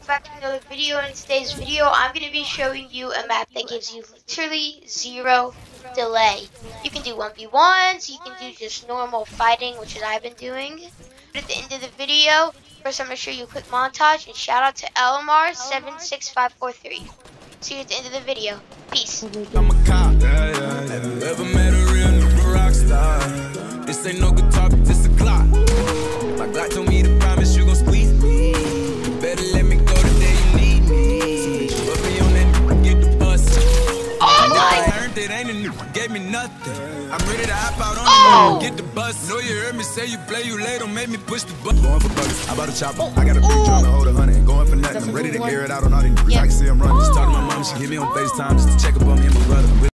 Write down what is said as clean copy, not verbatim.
welcome back to another video. In today's video, I'm going to be showing you a map that gives you literally zero delay. You can do 1v1s, you can do just normal fighting, which is I've been doing. But at the end of the video, first I'm going to show you a quick montage, and shout out to LMR76543. See you at the end of the video. Peace. I'm a cop. Have you ever met a real nigga rock star? This ain't no guitar, but this a clock. My Glock told me to promise you gon' squeeze me. You better let me go the day you need me. Put me on that get the bus. Oh my! I earned it, ain't a nigga gave me nothing. I'm ready to hop out on the get the bus. Know you heard me say you play, you late, don't make me push the button. Going for buggers, I bought a chopper. I got a big drum to hold 100. Ain't going for nothing. I'm ready to air it out on all these niggas. I can see I'm running. Just talk to my mom, she hit me on FaceTime just to check up on me and my brother.